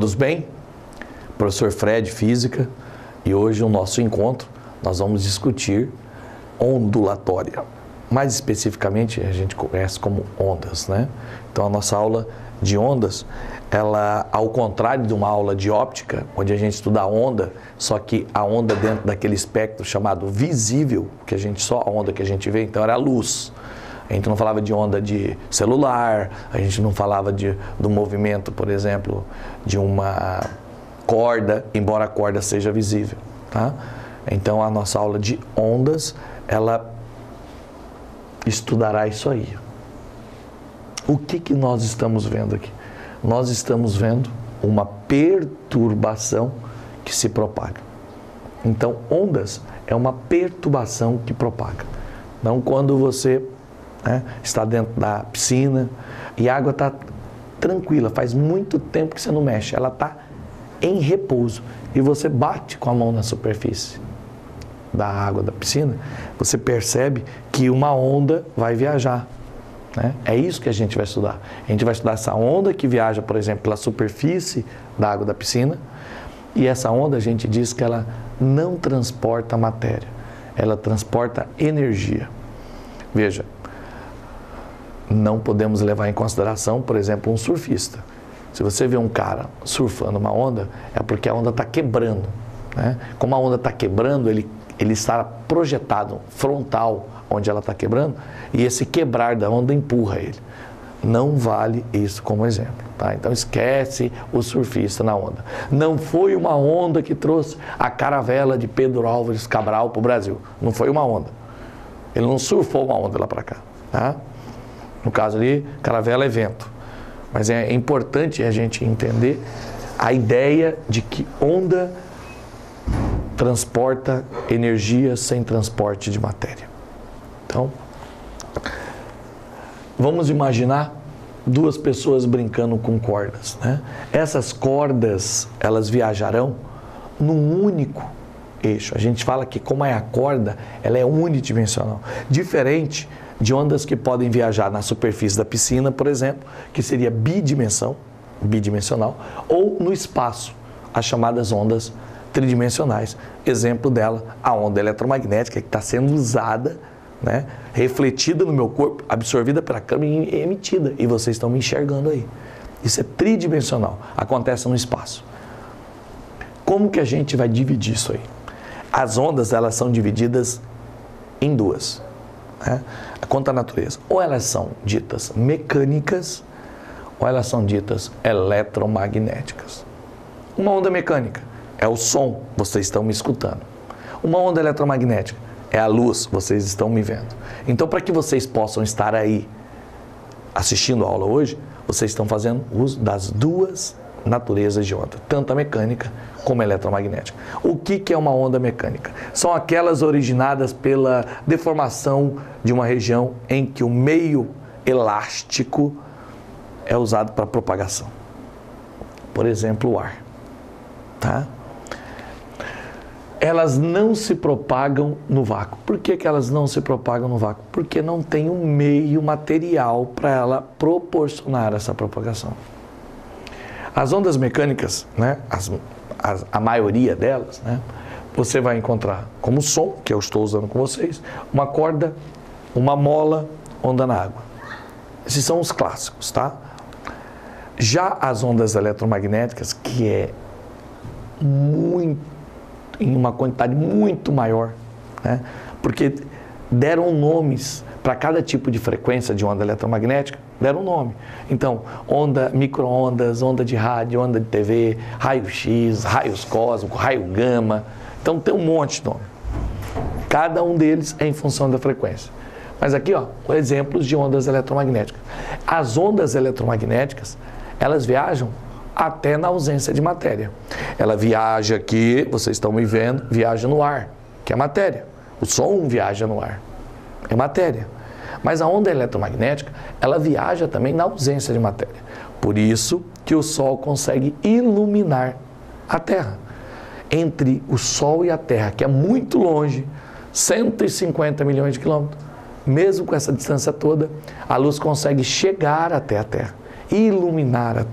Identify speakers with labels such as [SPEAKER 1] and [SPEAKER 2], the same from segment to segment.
[SPEAKER 1] Todos bem? Professor Fred, Física, e hoje o nosso encontro nós vamos discutir ondulatória. Mais especificamente a gente conhece como ondas, né? Então a nossa aula de ondas, ela, ao contrário de uma aula de óptica, onde a gente estuda a onda, só que a onda dentro daquele espectro chamado visível, que a gente só a onda que a gente vê, então era a luz. A gente não falava de onda de celular, a gente não falava do movimento, por exemplo, de uma corda, embora a corda seja visível, tá? Então a nossa aula de ondas, ela estudará isso aí. O que nós estamos vendo aqui? Nós estamos vendo uma perturbação que se propaga. Então, ondas é uma perturbação que propaga. Então, quando você está dentro da piscina e a água está tranquila, faz muito tempo que você não mexe, ela está em repouso e você bate com a mão na superfície da água da piscina, você percebe que uma onda vai viajar. Né? É isso que a gente vai estudar. A gente vai estudar essa onda que viaja, por exemplo, pela superfície da água da piscina, e essa onda a gente diz que ela não transporta matéria, ela transporta energia. Veja, não podemos levar em consideração, por exemplo, um surfista. Se você vê um cara surfando uma onda, é porque a onda está quebrando. Né? Como a onda está quebrando, ele está projetado frontal onde ela está quebrando, e esse quebrar da onda empurra ele. Não vale isso como exemplo. Tá? Então esquece o surfista na onda. Não foi uma onda que trouxe a caravela de Pedro Álvares Cabral para o Brasil. Não foi uma onda. Ele não surfou uma onda lá para cá. Tá? No caso ali, caravela é vento. Mas é importante a gente entender a ideia de que onda transporta energia sem transporte de matéria. Então, vamos imaginar duas pessoas brincando com cordas, né? Essas cordas, elas viajarão num único eixo. A gente fala que como é a corda, ela é unidimensional. Diferente de ondas que podem viajar na superfície da piscina, por exemplo, que seria bidimensional, ou no espaço, as chamadas ondas tridimensionais. Exemplo dela, a onda eletromagnética que está sendo usada, né, refletida no meu corpo, absorvida pela câmera e emitida. E vocês estão me enxergando aí. Isso é tridimensional, acontece no espaço. Como que a gente vai dividir isso aí? As ondas, elas são divididas em duas. Né? Quanto à natureza, ou elas são ditas mecânicas, ou elas são ditas eletromagnéticas. Uma onda mecânica é o som, vocês estão me escutando. Uma onda eletromagnética é a luz, vocês estão me vendo. Então, para que vocês possam estar aí assistindo a aula hoje, vocês estão fazendo uso das duas naturezas de onda, tanto a mecânica como a eletromagnética. O que é uma onda mecânica? São aquelas originadas pela deformação de uma região em que o meio elástico é usado para propagação. Por exemplo, o ar. Tá? Elas não se propagam no vácuo. Por que elas não se propagam no vácuo? Porque não tem um meio material para ela proporcionar essa propagação. As ondas mecânicas, né, a maioria delas, né, você vai encontrar como som, que eu estou usando com vocês, uma corda, uma mola, onda na água. Esses são os clássicos, tá? Já as ondas eletromagnéticas, que é em uma quantidade muito maior, né? Porque deram nomes para cada tipo de frequência de onda eletromagnética, deram nome. Então, onda micro-ondas, onda de rádio, onda de TV, raio-x, raios cósmicos, raio gama. Então tem um monte de nome. Cada um deles é em função da frequência. Mas aqui, ó, exemplos de ondas eletromagnéticas. As ondas eletromagnéticas, elas viajam até na ausência de matéria. Ela viaja aqui, vocês estão me vendo, viaja no ar, que é matéria. O som viaja no ar, é matéria. Mas a onda eletromagnética, ela viaja também na ausência de matéria. Por isso que o Sol consegue iluminar a Terra. Entre o Sol e a Terra, que é muito longe, 150 milhões de quilômetros, mesmo com essa distância toda, a luz consegue chegar até a Terra, iluminar a Terra.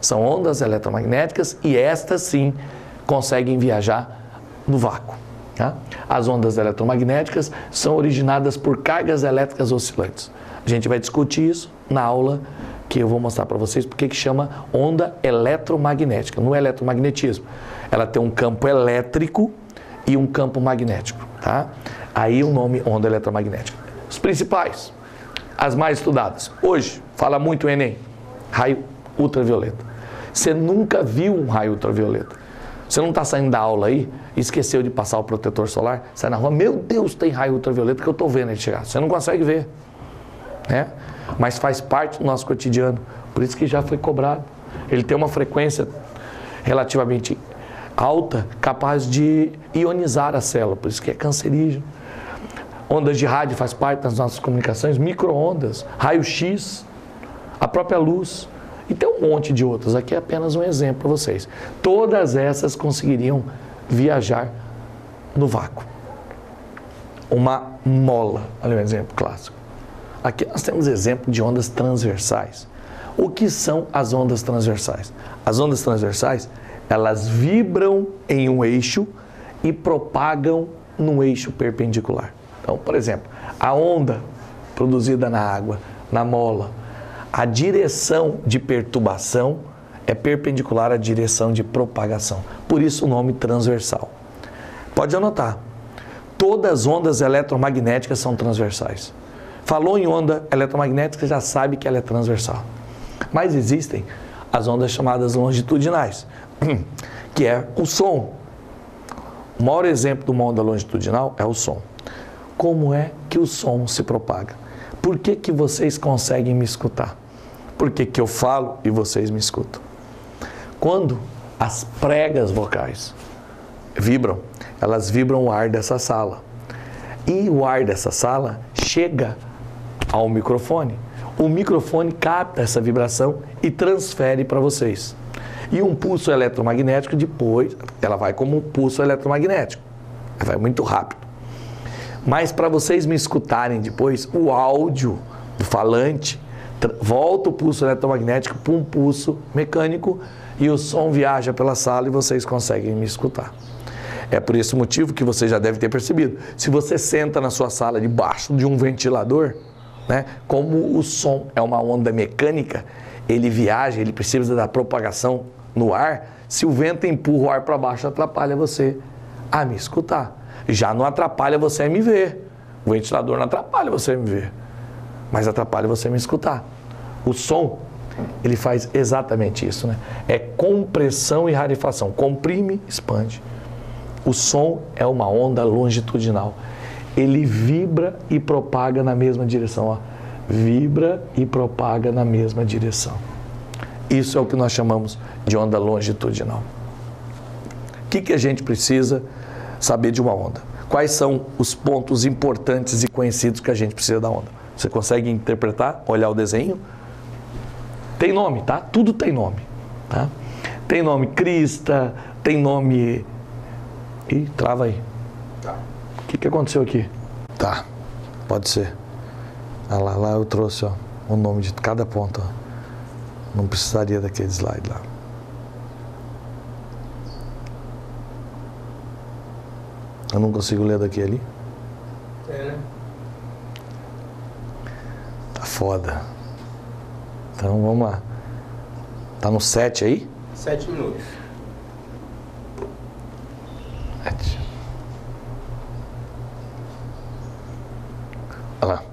[SPEAKER 1] São ondas eletromagnéticas e estas sim conseguem viajar no vácuo. Tá? As ondas eletromagnéticas são originadas por cargas elétricas oscilantes. A gente vai discutir isso na aula que eu vou mostrar para vocês porque que chama onda eletromagnética. No eletromagnetismo, ela tem um campo elétrico e um campo magnético. Tá? Aí o nome onda eletromagnética. Os principais, as mais estudadas. Hoje, fala muito o Enem, raio ultravioleta. Você nunca viu um raio ultravioleta. Você não está saindo da aula aí, esqueceu de passar o protetor solar, sai na rua, meu Deus, tem raio ultravioleta que eu estou vendo ele chegar. Você não consegue ver, né? Mas faz parte do nosso cotidiano, por isso que já foi cobrado. Ele tem uma frequência relativamente alta, capaz de ionizar a célula, por isso que é cancerígeno. Ondas de rádio faz parte das nossas comunicações, micro-ondas, raio-x, a própria luz. E tem um monte de outras, aqui é apenas um exemplo para vocês. Todas essas conseguiriam viajar no vácuo. Uma mola, olha um exemplo clássico. Aqui nós temos exemplo de ondas transversais. O que são as ondas transversais? As ondas transversais, elas vibram em um eixo e propagam no eixo perpendicular. Então, por exemplo, a onda produzida na água, na mola, a direção de perturbação é perpendicular à direção de propagação. Por isso o nome transversal. Pode anotar. Todas as ondas eletromagnéticas são transversais. Falou em onda eletromagnética, já sabe que ela é transversal. Mas existem as ondas chamadas longitudinais, que é o som. O maior exemplo de uma onda longitudinal é o som. Como é que o som se propaga? Por que que vocês conseguem me escutar? Por que que eu falo e vocês me escutam? Quando as pregas vocais vibram, elas vibram o ar dessa sala. E o ar dessa sala chega ao microfone. O microfone capta essa vibração e transfere para vocês. E um pulso eletromagnético depois, ela vai como um pulso eletromagnético. Vai muito rápido. Mas para vocês me escutarem depois, o áudio do falante volta o pulso eletromagnético para um pulso mecânico e o som viaja pela sala e vocês conseguem me escutar. É por esse motivo que você já deve ter percebido. Se você senta na sua sala debaixo de um ventilador, né, como o som é uma onda mecânica, ele viaja, ele precisa da propagação no ar. Se o vento empurra o ar para baixo, atrapalha você a me escutar. Já não atrapalha você a me ver. O ventilador não atrapalha você a me ver, mas atrapalha você a me escutar. O som, ele faz exatamente isso, né? É compressão e rarefação. Comprime, expande. O som é uma onda longitudinal. Ele vibra e propaga na mesma direção. Ó. Vibra e propaga na mesma direção. Isso é o que nós chamamos de onda longitudinal. O que a gente precisa saber de uma onda? Quais são os pontos importantes e conhecidos que a gente precisa da onda? Você consegue interpretar, olhar o desenho? Tem nome, tá? Tudo tem nome. Tá? Tem nome crista, tem nome... Ih, trava aí. Tá. O que aconteceu aqui? Tá, pode ser. Ah, lá eu trouxe ó, o nome de cada ponto. Ó. Não precisaria daquele slide lá. Eu não consigo ler daqui ali. É, né? Tá foda. Então vamos lá. Tá no 7 aí?
[SPEAKER 2] 7 minutos.
[SPEAKER 1] 7. Olha lá.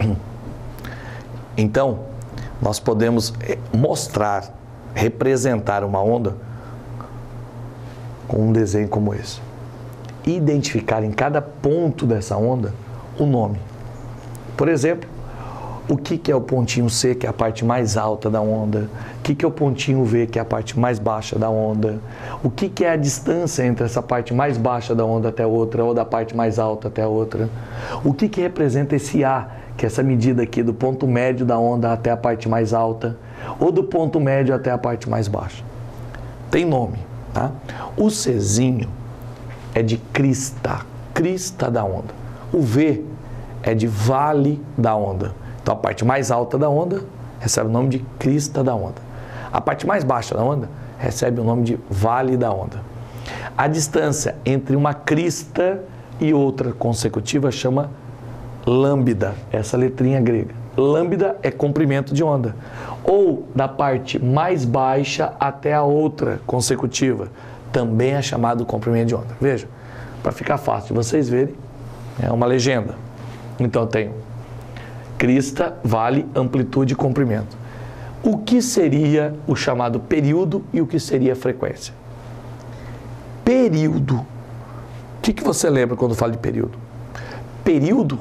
[SPEAKER 1] Então, nós podemos mostrar, representar uma onda com um desenho como esse. Identificar em cada ponto dessa onda o nome. Por exemplo, o que é o pontinho C, que é a parte mais alta da onda? O que é o pontinho V, que é a parte mais baixa da onda? O que é a distância entre essa parte mais baixa da onda até a outra, ou da parte mais alta até a outra? O que representa esse A, que é essa medida aqui do ponto médio da onda até a parte mais alta, ou do ponto médio até a parte mais baixa? Tem nome, tá? O Czinho é de crista, crista da onda. O V é de vale da onda. Então a parte mais alta da onda recebe o nome de crista da onda. A parte mais baixa da onda recebe o nome de vale da onda. A distância entre uma crista e outra consecutiva chama lambda, essa letrinha grega. Lambda é comprimento de onda. Ou da parte mais baixa até a outra consecutiva, também é chamado comprimento de onda. Veja, para ficar fácil de vocês verem, é uma legenda. Então eu tenho crista, vale, amplitude e comprimento. O que seria o chamado período e o que seria a frequência? Período. O que você lembra quando fala de período? Período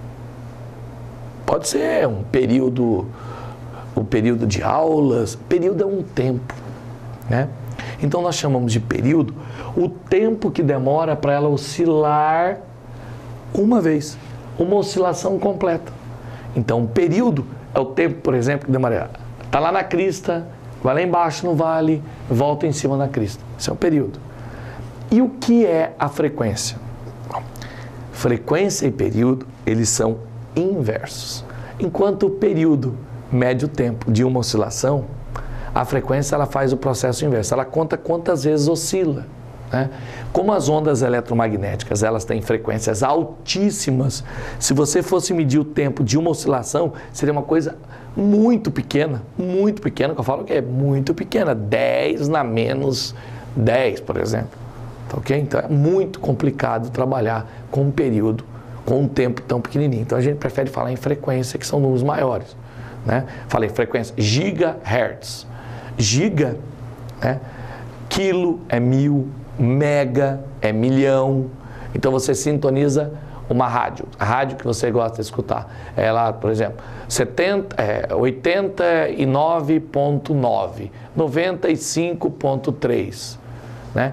[SPEAKER 1] pode ser um período de aulas. Período é um tempo, né? Então nós chamamos de período o tempo que demora para ela oscilar uma vez, uma oscilação completa. Então o período é o tempo, por exemplo, que demora. Está lá na crista, vai lá embaixo no vale, volta em cima da crista. Isso é o período. E o que é a frequência? Frequência e período, eles são inversos. Enquanto o período mede o tempo de uma oscilação, a frequência ela faz o processo inverso. Ela conta quantas vezes oscila, né? Como as ondas eletromagnéticas elas têm frequências altíssimas, se você fosse medir o tempo de uma oscilação, seria uma coisa muito pequena, que eu falo que é muito pequena, 10 na menos 10, por exemplo. Tá, ok? Então é muito complicado trabalhar com um período, com um tempo tão pequenininho. Então a gente prefere falar em frequência, que são números maiores, né? Falei frequência, gigahertz. Giga, né? Quilo é 1000, mega é milhão. Então você sintoniza uma rádio, a rádio que você gosta de escutar. Ela, por exemplo, 89.9, 95.3, né?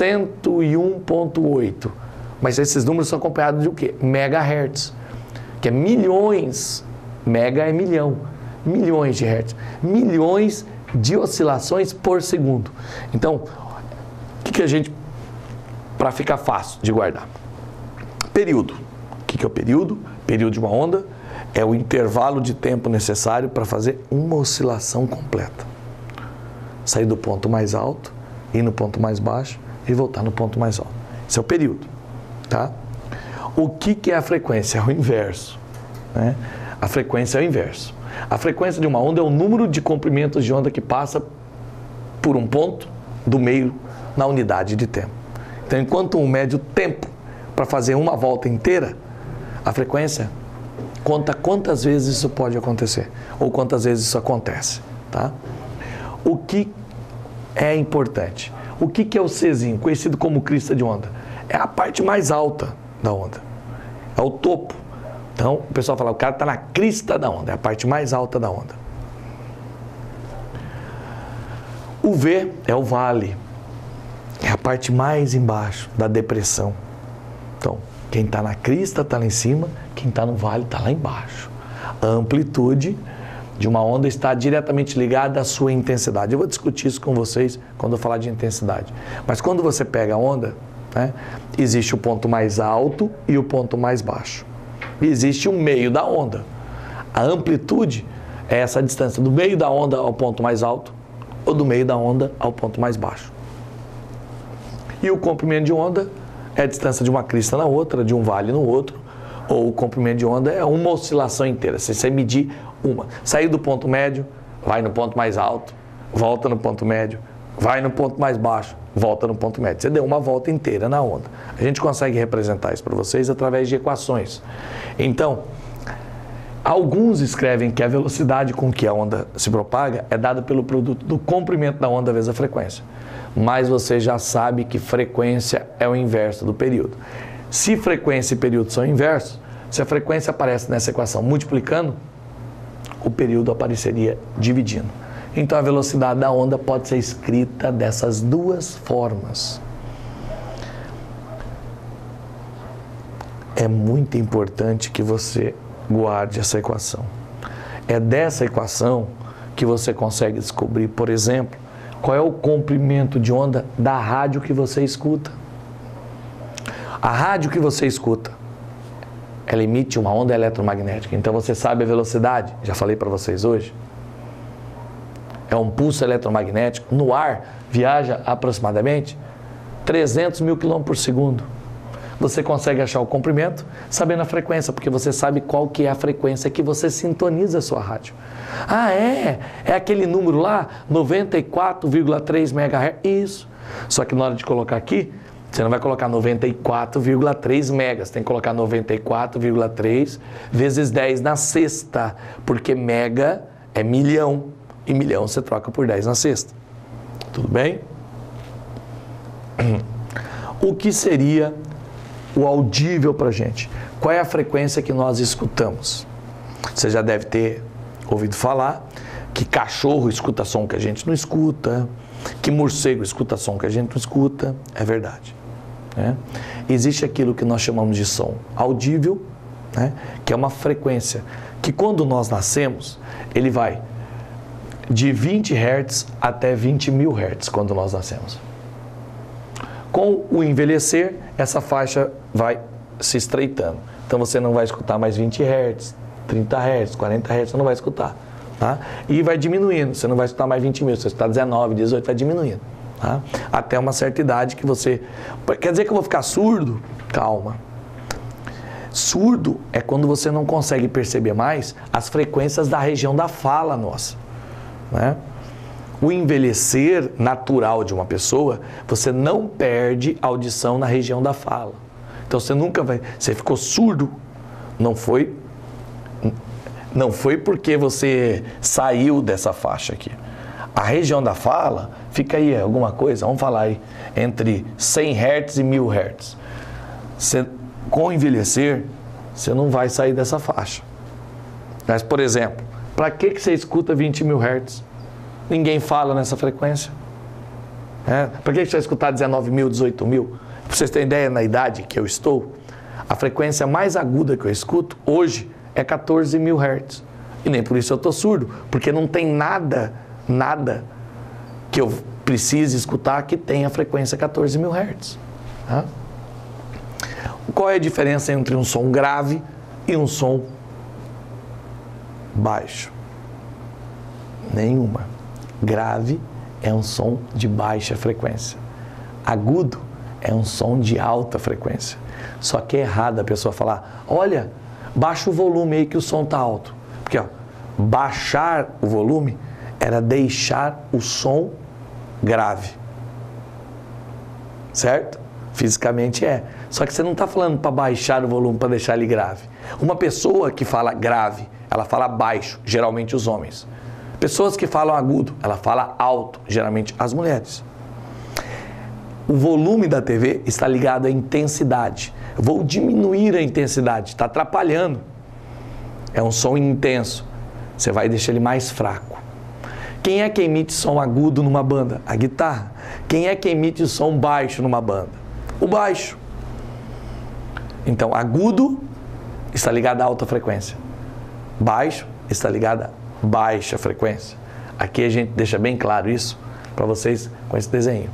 [SPEAKER 1] 101.8. Mas esses números são acompanhados de o quê? Megahertz, que é milhões. Mega é milhão. Milhões de hertz. Milhões de oscilações por segundo. Então, o que a gente, para ficar fácil de guardar? Período. O que é o período? Período de uma onda é o intervalo de tempo necessário para fazer uma oscilação completa. Sair do ponto mais alto, ir no ponto mais baixo e voltar no ponto mais alto. Esse é o período, tá? O que é a frequência? É o inverso, né? A frequência é o inverso. A frequência de uma onda é o número de comprimentos de onda que passa por um ponto do meio na unidade de tempo. Então, enquanto um mede o tempo para fazer uma volta inteira, a frequência conta quantas vezes isso pode acontecer, ou quantas vezes isso acontece, tá? O que é importante? O que é o Czinho, conhecido como crista de onda? É a parte mais alta da onda, é o topo. Então, o pessoal fala, o cara está na crista da onda, é a parte mais alta da onda. O V é o vale, é a parte mais embaixo da depressão. Então, quem está na crista está lá em cima, quem está no vale está lá embaixo. A amplitude de uma onda está diretamente ligada à sua intensidade. Eu vou discutir isso com vocês quando eu falar de intensidade. Mas quando você pega a onda, né, existe o ponto mais alto e o ponto mais baixo. E existe o meio da onda. A amplitude é essa distância do meio da onda ao ponto mais alto ou do meio da onda ao ponto mais baixo. E o comprimento de onda é a distância de uma crista na outra, de um vale no outro, ou o comprimento de onda é uma oscilação inteira. Se você medir uma, sair do ponto médio, vai no ponto mais alto, volta no ponto médio, vai no ponto mais baixo, volta no ponto médio. Você deu uma volta inteira na onda. A gente consegue representar isso para vocês através de equações. Então, alguns escrevem que a velocidade com que a onda se propaga é dada pelo produto do comprimento da onda vezes a frequência. Mas você já sabe que frequência é o inverso do período. Se frequência e período são inversos, se a frequência aparece nessa equação multiplicando, o período apareceria dividindo. Então a velocidade da onda pode ser escrita dessas duas formas. É muito importante que você guarde essa equação. É dessa equação que você consegue descobrir, por exemplo, qual é o comprimento de onda da rádio que você escuta. A rádio que você escuta, ela emite uma onda eletromagnética. Então você sabe a velocidade, já falei para vocês hoje. é um pulso eletromagnético. No ar, viaja aproximadamente 300 mil km por segundo. Você consegue achar o comprimento sabendo a frequência, porque você sabe qual que é a frequência que você sintoniza a sua rádio. Ah, é? É aquele número lá, 94,3 MHz? Isso. Só que na hora de colocar aqui, você não vai colocar 94,3 megas, tem que colocar 94,3 vezes 10 na sexta, porque mega é milhão, e milhão você troca por 10 na sexta. Tudo bem? O que seria o audível para a gente? Qual é a frequência que nós escutamos? Você já deve ter ouvido falar que cachorro escuta som que a gente não escuta, que morcego escuta som que a gente não escuta. É verdade, né? Existe aquilo que nós chamamos de som audível, né? Que é uma frequência que quando nós nascemos, ele vai de 20 Hz até 20 mil Hz quando nós nascemos. Com o envelhecer, essa faixa vai se estreitando. Então você não vai escutar mais 20 Hz, 30 Hz, 40 Hz, você não vai escutar. Tá? E vai diminuindo, você não vai escutar mais 20 mil, você vai escutar 19, 18, vai diminuindo. Tá? Até uma certa idade que você... Quer dizer que eu vou ficar surdo? Calma. Surdo é quando você não consegue perceber mais as frequências da região da fala nossa, né? O envelhecer natural de uma pessoa, você não perde audição na região da fala. Então você nunca vai... Você ficou surdo, não foi porque você saiu dessa faixa aqui. A região da fala, fica aí alguma coisa, vamos falar aí, entre 100 Hz e 1000 Hz. Você, com o envelhecer, você não vai sair dessa faixa. Mas, por exemplo, para que você escuta 20 mil Hz? Ninguém fala nessa frequência. Para que você vai escutar 19 mil, 18 mil? Para vocês terem ideia, na idade que eu estou, a frequência mais aguda que eu escuto hoje é 14 mil Hz. E nem por isso eu estou surdo, porque não tem nada que eu precise escutar que tenha a frequência 14 mil Hz. Tá? Qual é a diferença entre um som grave e um som baixo? Nenhuma. Grave é um som de baixa frequência. Agudo é um som de alta frequência. Só que é errado a pessoa falar, olha, baixa o volume aí que o som está alto. Porque ó, baixar o volume era deixar o som grave. Certo? Fisicamente é. Só que você não está falando para baixar o volume, para deixar ele grave. Uma pessoa que fala grave, ela fala baixo, geralmente os homens. Pessoas que falam agudo, ela fala alto, geralmente as mulheres. O volume da TV está ligado à intensidade. Eu vou diminuir a intensidade, está atrapalhando. É um som intenso. Você vai deixar ele mais fraco. Quem é que emite som agudo numa banda? A guitarra. Quem é que emite som baixo numa banda? O baixo. Então, agudo está ligado à alta frequência. Baixo está ligado a baixa frequência. Aqui a gente deixa bem claro isso para vocês com esse desenho.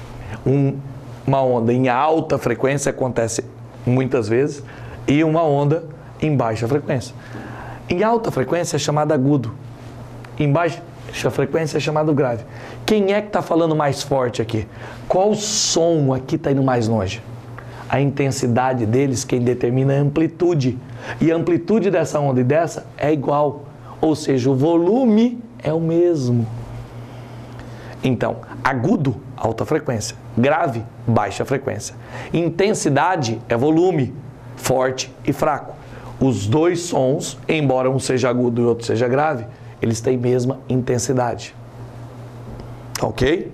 [SPEAKER 1] Uma onda em alta frequência acontece muitas vezes e uma onda em baixa frequência. Em alta frequência é chamado agudo, em baixa frequência é chamado grave. Quem é que está falando mais forte aqui? Qual som aqui está indo mais longe? A intensidade deles, quem determina é a amplitude. E a amplitude dessa onda e dessa é igual. Ou seja, o volume é o mesmo. Então, agudo, alta frequência. Grave, baixa frequência. Intensidade é volume, forte e fraco. Os dois sons, embora um seja agudo e o outro seja grave, eles têm a mesma intensidade. Ok?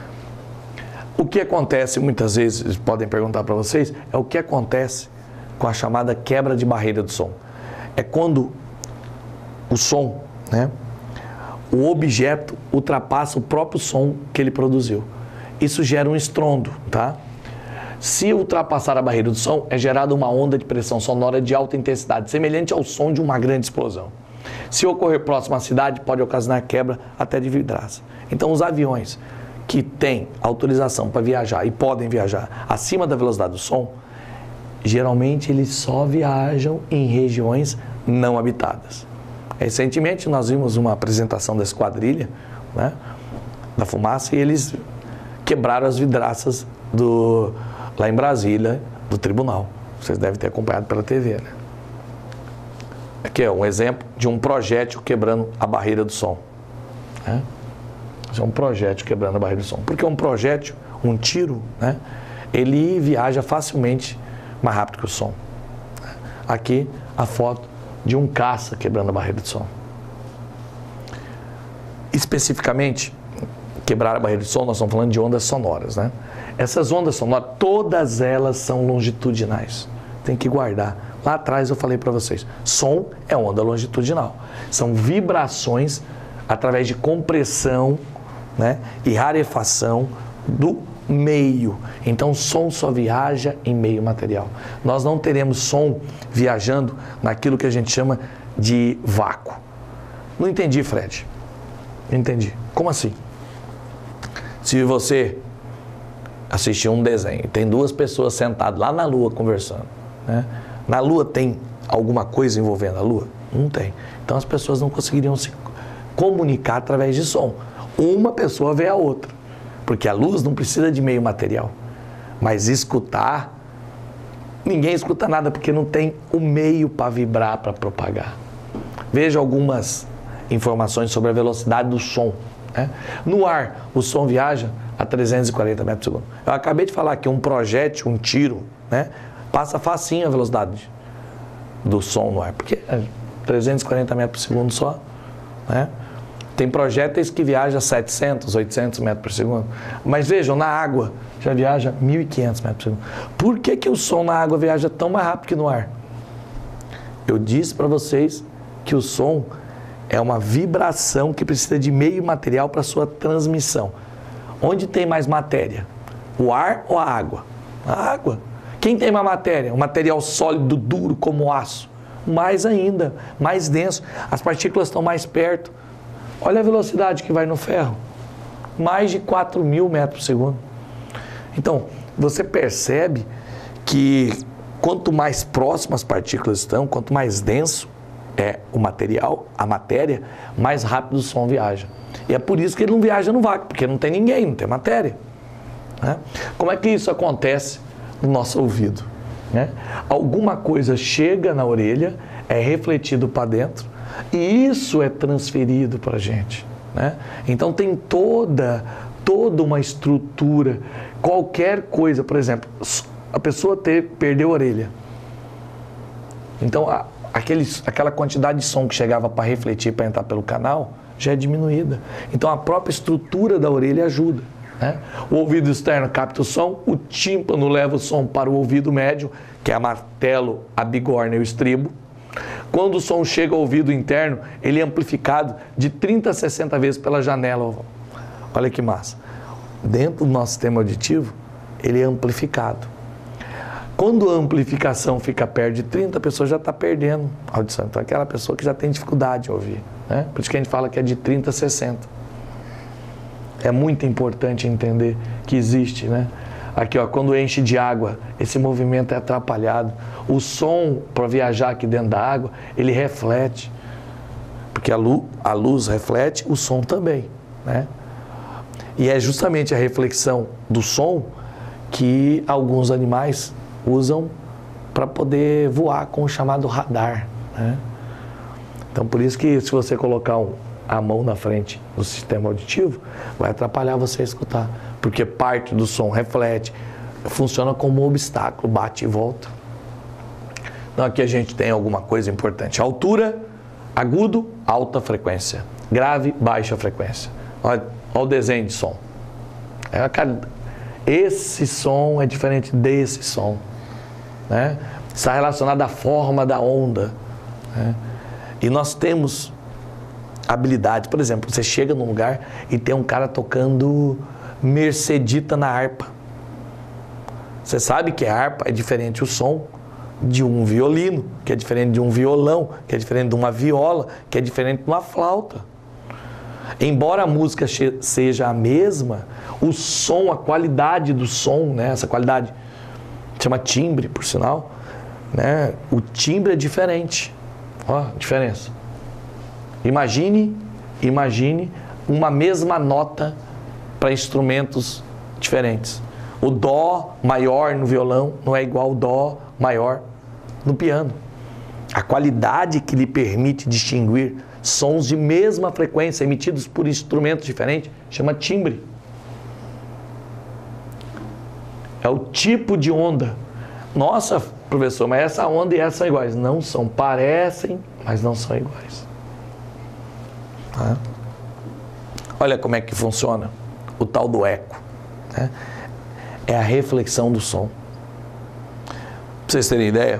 [SPEAKER 1] O que acontece, muitas vezes, podem perguntar para vocês, é o que acontece com a chamada quebra de barreira do som. É quando o som, né, o objeto ultrapassa o próprio som que ele produziu. Isso gera um estrondo, tá? Se ultrapassar a barreira do som, é gerada uma onda de pressão sonora de alta intensidade, semelhante ao som de uma grande explosão. Se ocorrer próximo à cidade, pode ocasionar quebra até de vidraça. Então, os aviões que têm autorização para viajar e podem viajar acima da velocidade do som, geralmente eles só viajam em regiões não habitadas. Recentemente nós vimos uma apresentação da esquadrilha, né, da fumaça, e eles quebraram as vidraças lá em Brasília, do tribunal. Vocês devem ter acompanhado pela TV, né? Aqui é um exemplo de um projétil quebrando a barreira do som, né? Isso é um projétil quebrando a barreira do som. Porque um projétil, um tiro, né, ele viaja facilmente mais rápido que o som. Aqui a foto de um caça quebrando a barreira do som. Especificamente, quebrar a barreira de som, nós estamos falando de ondas sonoras, né? Essas ondas sonoras, todas elas são longitudinais. Tem que guardar. Lá atrás eu falei para vocês, som é onda longitudinal. São vibrações através de compressão, né, e rarefação do meio. Então, som só viaja em meio material. Nós não teremos som viajando naquilo que a gente chama de vácuo. Não entendi, Fred. Não entendi. Como assim? Se você assistir um desenho e tem duas pessoas sentadas lá na Lua conversando, né? Na Lua tem alguma coisa envolvendo a Lua? Não tem. Então as pessoas não conseguiriam se comunicar através de som. Uma pessoa vê a outra, porque a luz não precisa de meio material. Mas escutar, ninguém escuta nada porque não tem o meio para vibrar, para propagar. Veja algumas informações sobre a velocidade do som, né? No ar, o som viaja a 340 metros por segundo. Eu acabei de falar que um projétil, um tiro, né, passa facinho a velocidade do som no ar, porque é 340 metros por segundo só, né? Tem projéteis que viajam a 700, 800 metros por segundo. Mas vejam, na água já viaja 1.500 metros por segundo. Por que o som na água viaja tão mais rápido que no ar? Eu disse para vocês que o som é uma vibração que precisa de meio material para sua transmissão. Onde tem mais matéria? O ar ou a água? A água. Quem tem mais matéria? Um material sólido, duro, como o aço. Mais ainda, mais denso. As partículas estão mais perto. Olha a velocidade que vai no ferro. Mais de 4.000 metros por segundo. Então, você percebe que quanto mais próximas as partículas estão, quanto mais denso é o material, a matéria, mais rápido o som viaja. E é por isso que ele não viaja no vácuo, porque não tem ninguém, não tem matéria, né? Como é que isso acontece no nosso ouvido, né? Alguma coisa chega na orelha, é refletido para dentro, e isso é transferido para a gente, né? Então tem toda uma estrutura. Qualquer coisa, por exemplo, a pessoa perdeu a orelha. Então aquela quantidade de som que chegava para refletir, para entrar pelo canal, já é diminuída. Então a própria estrutura da orelha ajuda, né? O ouvido externo capta o som, o tímpano leva o som para o ouvido médio, que é a martelo, a bigorna e o estribo. Quando o som chega ao ouvido interno, ele é amplificado de 30 a 60 vezes pela janela. Olha que massa. Dentro do nosso sistema auditivo, ele é amplificado. Quando a amplificação fica perto de 30, a pessoa já está perdendo a audição. Então, aquela pessoa que já tem dificuldade de ouvir, né? Por isso que a gente fala que é de 30 a 60. É muito importante entender que existe, né? Aqui, ó, quando enche de água, esse movimento é atrapalhado. O som, para viajar aqui dentro da água, ele reflete. Porque a luz reflete, o som também, né? E é justamente a reflexão do som que alguns animais usam para poder voar com o chamado radar, né? Então, por isso que se você colocar a mão na frente do sistema auditivo, vai atrapalhar você a escutar. Porque parte do som reflete, funciona como um obstáculo, bate e volta. Então, aqui a gente tem alguma coisa importante. Altura, agudo, alta frequência. Grave, baixa frequência. Olha o desenho de som. Esse som é diferente desse som, né? Está relacionado à forma da onda, né? E nós temos habilidade. Por exemplo, você chega num lugar e tem um cara tocando mercedita na harpa. Você sabe que a harpa é diferente o som de um violino, que é diferente de um violão, que é diferente de uma viola, que é diferente de uma flauta. Embora a música seja a mesma, o som, a qualidade do som, né, essa qualidade chama timbre, por sinal, né, o timbre é diferente. Ó, a diferença. Imagine uma mesma nota para instrumentos diferentes. O dó maior no violão não é igual ao dó maior no piano. A qualidade que lhe permite distinguir sons de mesma frequência emitidos por instrumentos diferentes chama timbre. É o tipo de onda. Nossa, professor, mas essa onda e essa são iguais. Não são, parecem, mas não são iguais. Tá? Olha como é que funciona o tal do eco. Né? É a reflexão do som. Para vocês terem ideia,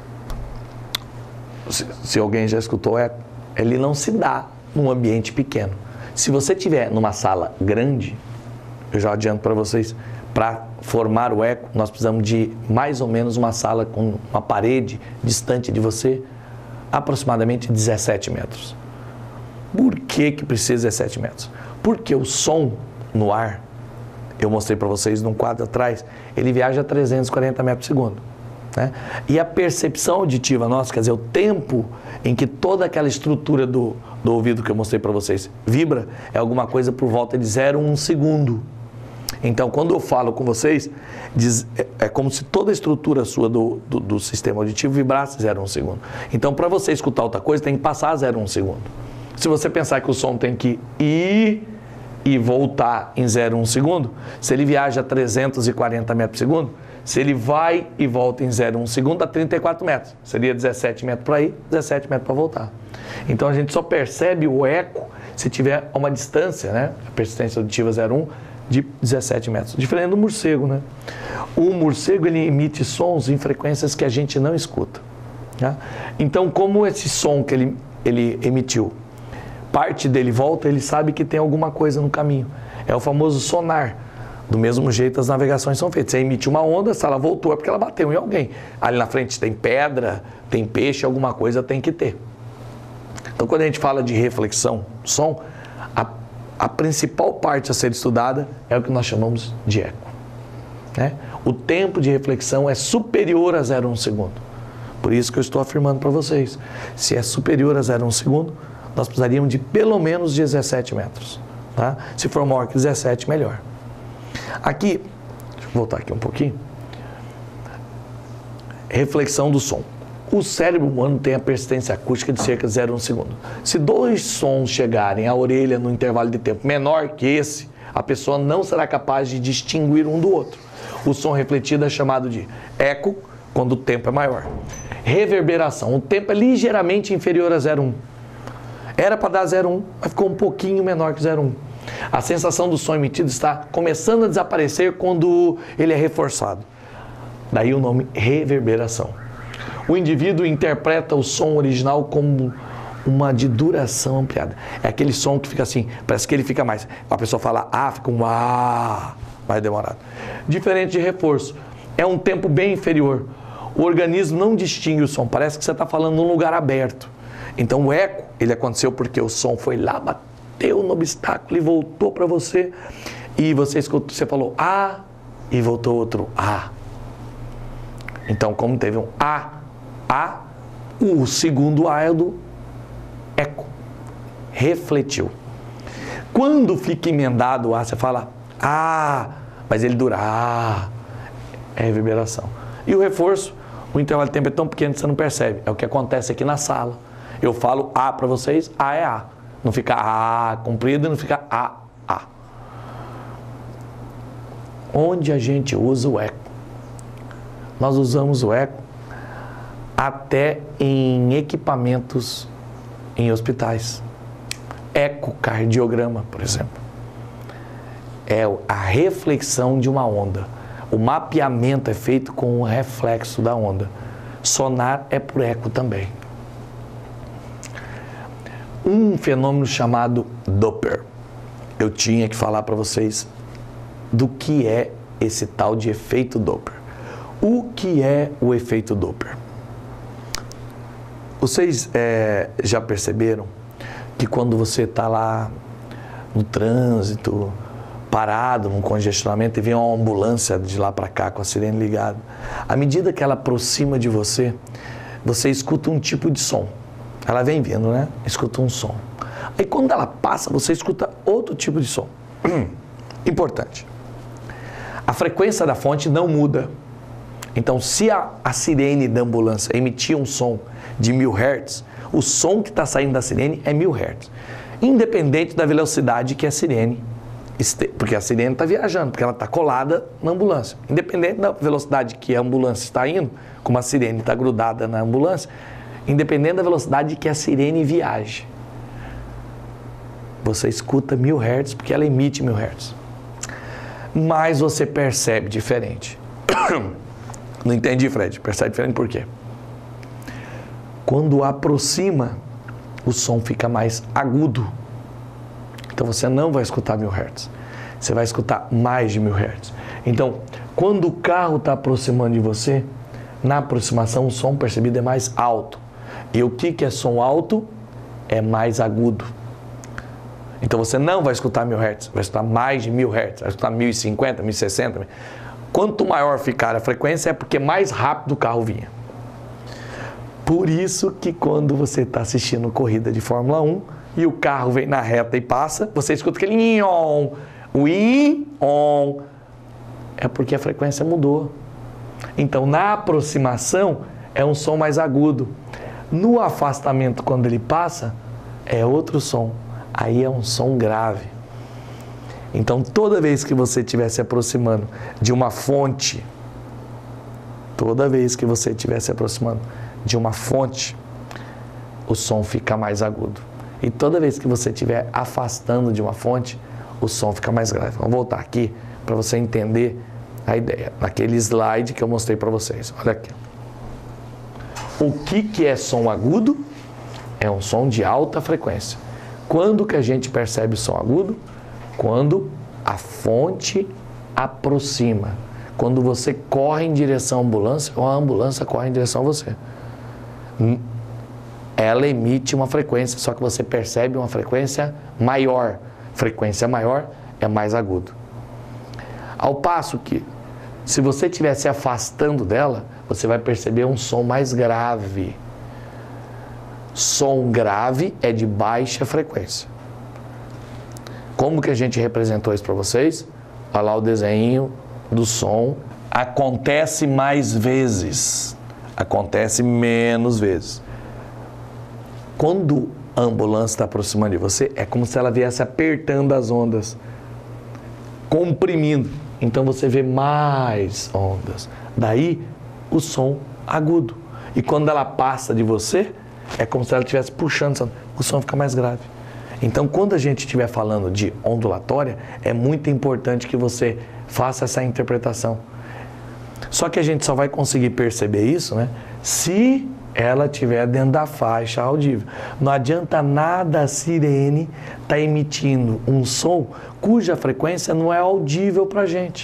[SPEAKER 1] se alguém já escutou eco, ele não se dá num ambiente pequeno. Se você estiver numa sala grande, eu já adianto para vocês, para formar o eco, nós precisamos de mais ou menos uma sala com uma parede distante de você, aproximadamente 17 metros. Por que precisa de 17 metros? Porque o som no ar, eu mostrei para vocês num quadro atrás, ele viaja a 340 metros por segundo. Né? E a percepção auditiva nossa, quer dizer, o tempo em que toda aquela estrutura do ouvido que eu mostrei para vocês vibra, é alguma coisa por volta de 0,1 segundo. Então, quando eu falo com vocês, é como se toda a estrutura sua do sistema auditivo vibrasse 0,1 segundo. Então, para você escutar outra coisa, tem que passar 0,1 segundo. Se você pensar que o som tem que ir e voltar em 0,1 segundo, se ele viaja a 340 metros por segundo, se ele vai e volta em 0,1 segundo, dá 34 metros. Seria 17 metros para ir, 17 metros para voltar. Então, a gente só percebe o eco se tiver uma distância, né? A persistência auditiva 0,1, de 17 metros. Diferente do morcego, né? O morcego, ele emite sons em frequências que a gente não escuta. Tá? Então, como esse som que ele emitiu, parte dele volta, ele sabe que tem alguma coisa no caminho. É o famoso sonar. Do mesmo jeito as navegações são feitas. Você emite uma onda, se ela voltou é porque ela bateu em alguém. Ali na frente tem pedra, tem peixe, alguma coisa tem que ter. Então, quando a gente fala de reflexão, som, a principal parte a ser estudada é o que nós chamamos de eco. Né? O tempo de reflexão é superior a 0,1 segundo. Por isso que eu estou afirmando para vocês. Se é superior a 0,1 segundo, nós precisaríamos de pelo menos 17 metros. Tá? Se for maior que 17, melhor. Aqui, deixa eu voltar aqui um pouquinho. Reflexão do som. O cérebro humano tem a persistência acústica de cerca de 0,1 segundo. Se dois sons chegarem à orelha no intervalo de tempo menor que esse, a pessoa não será capaz de distinguir um do outro. O som refletido é chamado de eco, quando o tempo é maior. Reverberação. O tempo é ligeiramente inferior a 0,1. Era para dar 0,1, mas ficou um pouquinho menor que 0,1. A sensação do som emitido está começando a desaparecer quando ele é reforçado. Daí o nome reverberação. O indivíduo interpreta o som original como uma de duração ampliada. É aquele som que fica assim, parece que ele fica mais. A pessoa fala fica um mais demorado. Diferente de reforço, é um tempo bem inferior. O organismo não distingue o som, parece que você está falando num lugar aberto. Então o eco, ele aconteceu porque o som foi lá, bateu no obstáculo e voltou para você. E você escutou, você falou e voltou outro Então, como teve um o segundo é do eco. Refletiu. Quando fica emendado o você fala mas ele dura é reverberação. E o reforço, o intervalo de tempo é tão pequeno que você não percebe. É o que acontece aqui na sala. Eu falo para vocês, é Não fica comprido e não fica a. Onde a gente usa o eco? Nós usamos o eco até em equipamentos em hospitais. Ecocardiograma, por exemplo. É a reflexão de uma onda. O mapeamento é feito com o reflexo da onda. Sonar é por eco também. Um fenômeno chamado Doppler. Eu tinha que falar para vocês do que é esse tal de efeito Doppler. O que é o efeito Doppler? Vocês já perceberam que quando você está lá no trânsito, parado, num congestionamento, e vem uma ambulância de lá para cá com a sirene ligada, à medida que ela aproxima de você, você escuta um tipo de som. Ela vem vindo, né? Escuta um som. Aí quando ela passa, você escuta outro tipo de som. Importante. A frequência da fonte não muda. Então, se a sirene da ambulância emitir um som de 1000 Hz, o som que está saindo da sirene é 1000 Hz. Independente da velocidade que a sirene, porque a sirene está viajando, porque ela está colada na ambulância. Independente da velocidade que a ambulância está indo, como a sirene está grudada na ambulância, independente da velocidade que a sirene viaje, você escuta 1000 Hz porque ela emite 1000 Hz. Mas você percebe diferente. Não entendi, Fred. Percebe diferente por quê? Quando aproxima, o som fica mais agudo. Então você não vai escutar 1000 Hz. Você vai escutar mais de 1000 Hz. Então, quando o carro está aproximando de você, na aproximação o som percebido é mais alto. E o que é som alto? É mais agudo. Então você não vai escutar 1000 Hz, vai escutar mais de 1000 Hz, vai escutar 1050, 1060. Quanto maior ficar a frequência é porque mais rápido o carro vinha. Por isso que quando você está assistindo corrida de Fórmula 1 e o carro vem na reta e passa, você escuta aquele ion, o ion, é porque a frequência mudou. Então na aproximação é um som mais agudo. No afastamento, quando ele passa, é outro som. Aí é um som grave. Então, toda vez que você estiver se aproximando de uma fonte, o som fica mais agudo. E toda vez que você estiver afastando de uma fonte, o som fica mais grave. Vamos voltar aqui para você entender a ideia. Naquele slide que eu mostrei para vocês. Olha aqui. O que é som agudo? É um som de alta frequência. Quando que a gente percebe o som agudo? Quando a fonte aproxima. Quando você corre em direção à ambulância ou a ambulância corre em direção a você. Ela emite uma frequência, só que você percebe uma frequência maior. Frequência maior é mais agudo. Ao passo que, se você estiver se afastando dela, você vai perceber um som mais grave. Som grave é de baixa frequência. Como que a gente representou isso para vocês? Olha lá o desenho do som. Acontece mais vezes, acontece menos vezes. Quando a ambulância está aproximando de você, é como se ela viesse apertando as ondas, comprimindo. Então você vê mais ondas. Daí o som agudo. E quando ela passa de você, é como se ela estivesse puxando, o som fica mais grave. Então, quando a gente estiver falando de ondulatória, é muito importante que você faça essa interpretação. Só que a gente só vai conseguir perceber isso, né, se ela estiver dentro da faixa audível. Não adianta nada a sirene estar emitindo um som cuja frequência não é audível para a gente.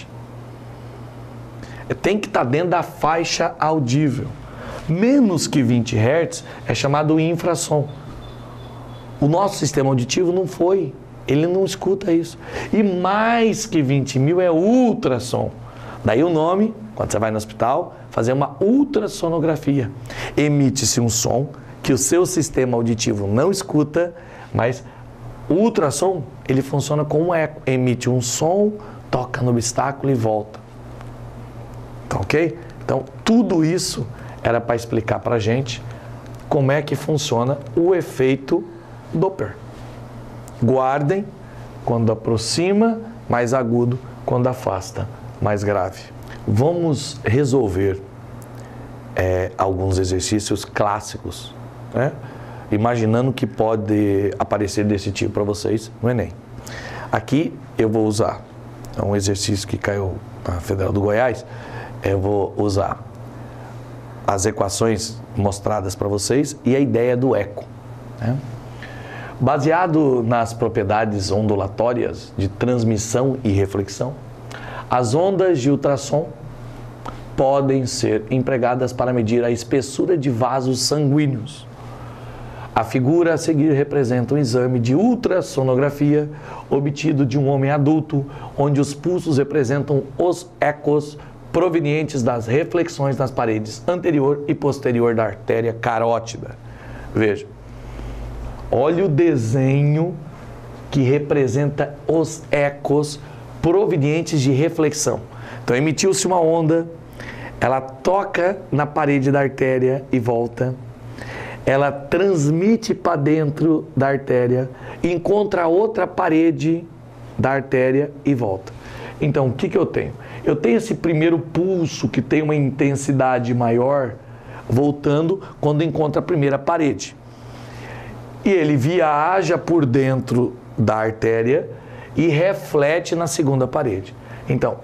[SPEAKER 1] Tem que estar dentro da faixa audível. Menos que 20 Hz é chamado infrassom. O nosso sistema auditivo não foi, ele não escuta isso. E mais que 20.000 é ultrassom. Daí o nome, quando você vai no hospital, fazer uma ultrassonografia. Emite-se um som que o seu sistema auditivo não escuta, mas o ultrassom, ele funciona como um eco. Emite um som, toca no obstáculo e volta. Tá ok? Então, tudo isso era para explicar para a gente como é que funciona o efeito Doppler. Guardem, quando aproxima, mais agudo, quando afasta, mais grave. Vamos resolver alguns exercícios clássicos, né? Imaginando que pode aparecer desse tipo para vocês no Enem. Aqui eu vou usar um exercício que caiu na Federal do Goiás. Eu vou usar as equações mostradas para vocês e a ideia do eco, né? Baseado nas propriedades ondulatórias de transmissão e reflexão, as ondas de ultrassom podem ser empregadas para medir a espessura de vasos sanguíneos. A figura a seguir representa um exame de ultrassonografia obtido de um homem adulto, onde os pulsos representam os ecos provenientes das reflexões nas paredes anterior e posterior da artéria carótida. Veja, Olha o desenho que representa os ecos provenientes de reflexão. Então, emitiu-se uma onda, ela toca na parede da artéria e volta. Ela transmite para dentro da artéria, encontra outra parede da artéria e volta. Então, o que eu tenho? Eu tenho esse primeiro pulso que tem uma intensidade maior, voltando quando encontra a primeira parede. E ele viaja por dentro da artéria e reflete na segunda parede. Então,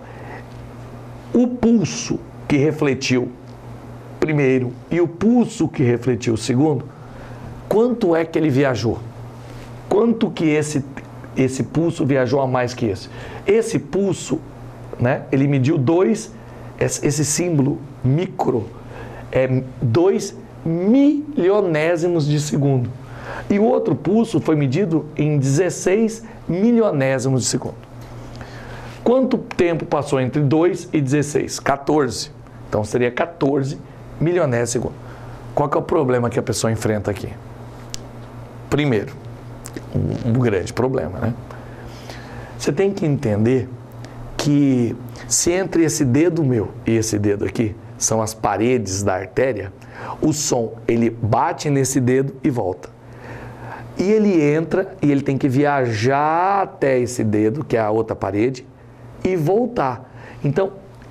[SPEAKER 1] o pulso que refletiu primeiro e o pulso que refletiu o segundo, quanto é que ele viajou? Quanto que esse pulso viajou a mais que esse? Esse pulso, né, ele mediu esse símbolo micro, é 2 milionésimos de segundo. E o outro pulso foi medido em 16 milionésimos de segundo. Quanto tempo passou entre 2 e 16? 14. Então seria 14 milionésimos de segundo. Qual que é o problema que a pessoa enfrenta aqui? Primeiro, um grande problema, né? Você tem que entender que se entre esse dedo meu e esse dedo aqui são as paredes da artéria, o som ele bate nesse dedo e volta. E ele entra e ele tem que viajar até esse dedo, que é a outra parede, e voltar. Então,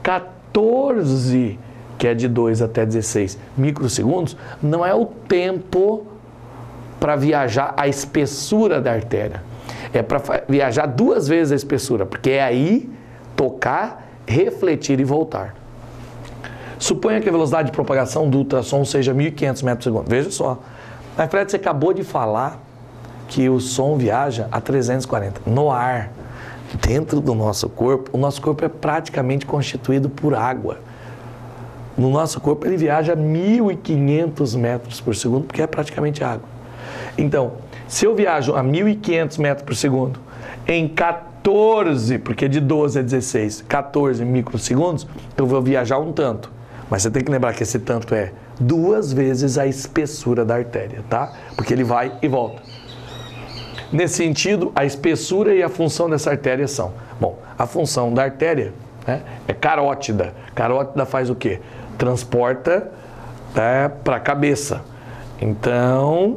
[SPEAKER 1] 14, que é de 2 até 16 microsegundos, não é o tempo para viajar a espessura da artéria. É para viajar 2 vezes a espessura, porque é aí tocar, refletir e voltar. Suponha que a velocidade de propagação do ultrassom seja 1.500 metros por segundo. Veja só. Mas, Fred, você acabou de falar que o som viaja a 340 no ar. Dentro do nosso corpo, o nosso corpo é praticamente constituído por água. No nosso corpo ele viaja a 1.500 metros por segundo, porque é praticamente água. Então, se eu viajo a 1.500 metros por segundo em 14, porque de 12 a 16, 14 microsegundos, eu vou viajar um tanto. Mas você tem que lembrar que esse tanto é 2 vezes a espessura da artéria, tá? Porque ele vai e volta. Nesse sentido, a espessura e a função dessa artéria são... Bom, a função da artéria, né, é carótida. Carótida faz o quê? Transporta para a cabeça. Então,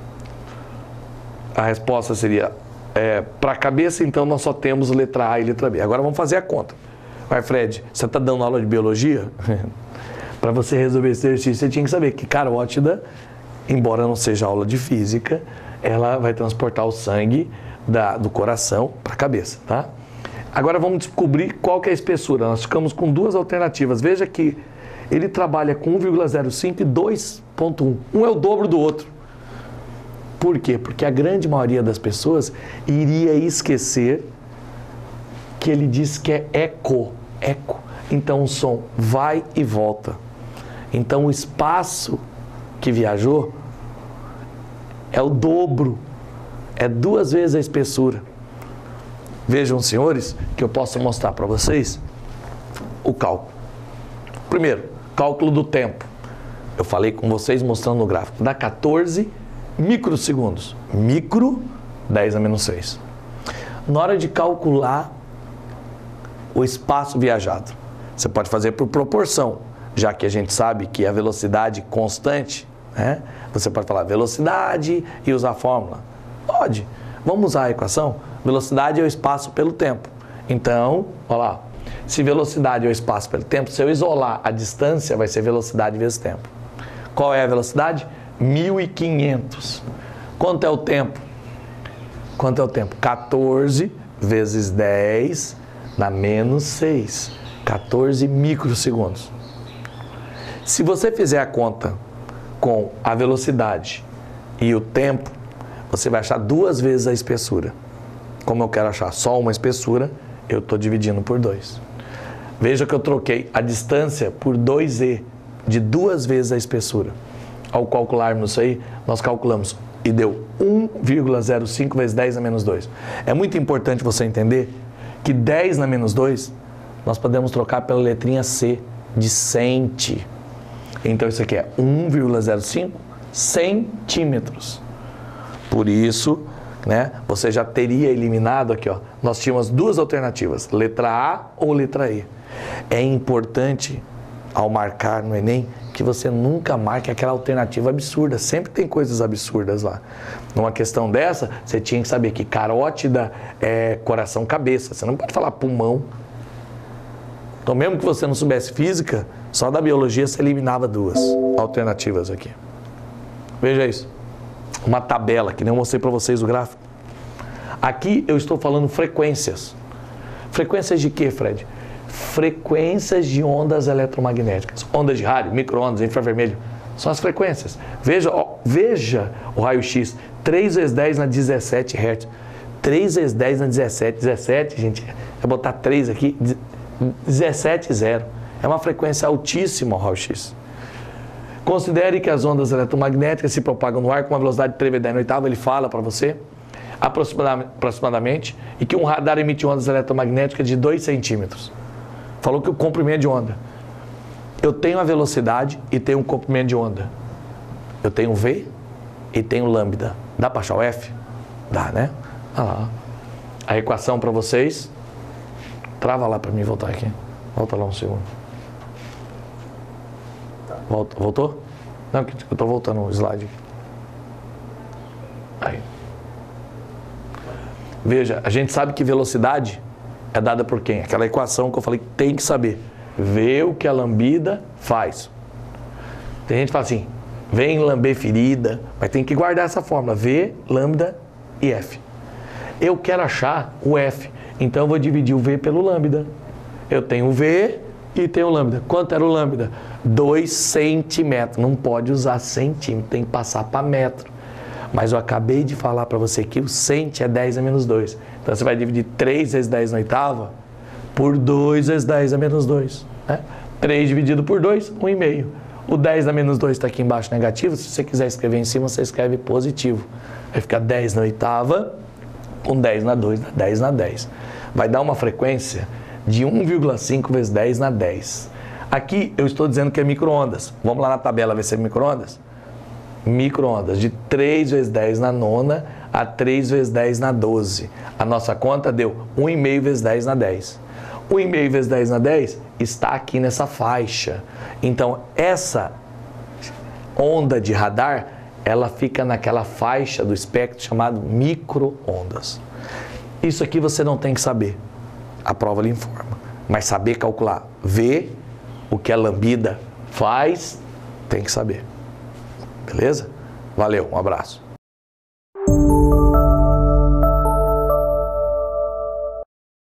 [SPEAKER 1] a resposta seria... para a cabeça, então, nós só temos letra A e letra B. Agora vamos fazer a conta. Vai, Fred, você está dando aula de biologia? Para você resolver esse exercício, você tinha que saber que carótida, embora não seja aula de física, ela vai transportar o sangue do coração para a cabeça, tá? Agora vamos descobrir qual que é a espessura. Nós ficamos com 2 alternativas. Veja que ele trabalha com 1,05 e 2,1. Um é o dobro do outro. Por quê? Porque a grande maioria das pessoas iria esquecer que ele diz que é eco. Então o som vai e volta. Então o espaço que viajou é o dobro, é 2 vezes a espessura. Vejam, senhores, que eu posso mostrar para vocês o cálculo. Primeiro, cálculo do tempo. Eu falei com vocês mostrando no gráfico. Dá 14 microsegundos. Micro, 10 a menos 6. Na hora de calcular o espaço viajado, você pode fazer por proporção, já que a gente sabe que a velocidade constante, né? Você pode falar velocidade e usar a fórmula. Pode. Vamos usar a equação? Velocidade é o espaço pelo tempo. Então, olha lá. Se velocidade é o espaço pelo tempo, se eu isolar a distância, vai ser velocidade vezes tempo. Qual é a velocidade? 1.500. Quanto é o tempo? 14 vezes 10 dá menos 6. 14 microsegundos. Se você fizer a conta com a velocidade e o tempo, você vai achar 2 vezes a espessura. Como eu quero achar só uma espessura, eu estou dividindo por 2. Veja que eu troquei a distância por 2e, de 2 vezes a espessura. Ao calcularmos isso aí, nós calculamos e deu 1,05 vezes 10 a menos 2. É muito importante você entender que 10 na menos 2, nós podemos trocar pela letrinha C, de centi. Então isso aqui é 1,05 centímetros. Por isso, né, você já teria eliminado aqui, ó. Nós tínhamos duas alternativas, letra A ou letra E. É importante, ao marcar no Enem, que você nunca marque aquela alternativa absurda. Sempre tem coisas absurdas lá. Numa questão dessa, você tinha que saber que carótida é coração-cabeça. Você não pode falar pulmão. Então, mesmo que você não soubesse física, só da biologia você eliminava duas alternativas aqui. Veja isso. Uma tabela, que nem eu mostrei para vocês o gráfico. Aqui eu estou falando frequências. Frequências de quê, Fred? Frequências de ondas eletromagnéticas. Ondas de rádio, micro-ondas, infravermelho. São as frequências. Veja, ó, veja o raio-x. 3 vezes 10 na 17 Hz. 3 vezes 10 na 17. 17, gente, é botar 3 aqui. 17,0. É uma frequência altíssima o raio-x. Considere que as ondas eletromagnéticas se propagam no ar com uma velocidade de 3 vezes 10 na oitava. Ele fala para você, aproximadamente, e que um radar emite ondas eletromagnéticas de 2 centímetros. Falou que o comprimento de onda. Eu tenho a velocidade e tenho um comprimento de onda. Eu tenho V e tenho lambda. Dá para achar o F? Dá, né? A equação para vocês. Trava lá para mim voltar aqui. Volta lá um segundo. Voltou? Não, eu estou voltando o slide. Aí. Veja, a gente sabe que velocidade é dada por quem? Aquela equação que eu falei que tem que saber. Vê o que a lambida faz. Tem gente que fala assim, vem lamber ferida, mas tem que guardar essa fórmula. V, lambda e F. Eu quero achar o F, então eu vou dividir o V pelo lambda. Eu tenho o V e tenho o lambda. Quanto era o lambda? 2 centímetros. Não pode usar centímetro, tem que passar para metro. Mas eu acabei de falar para você que o cent é 10 a menos 2. Então você vai dividir 3 vezes 10 na oitava por 2 vezes 10 a menos 2. Né? 3 dividido por 2, 1,5. O 10 a menos 2 está aqui embaixo negativo. Se você quiser escrever em cima, você escreve positivo. Vai ficar 10 na oitava com 10 na 2, dá 10 na 10. Vai dar uma frequência de 1,5 vezes 10 na 10. Aqui eu estou dizendo que é micro-ondas. Vamos lá na tabela ver se é micro-ondas? Micro-ondas, de 3 vezes 10 na nona a 3 vezes 10 na 12. A nossa conta deu 1,5 vezes 10 na 10. 1,5 vezes 10 na 10 está aqui nessa faixa. Então, essa onda de radar, ela fica naquela faixa do espectro chamado micro-ondas. Isso aqui você não tem que saber. A prova lhe informa. Mas saber calcular, ver o que a lambida faz, tem que saber. Beleza? Valeu, um abraço.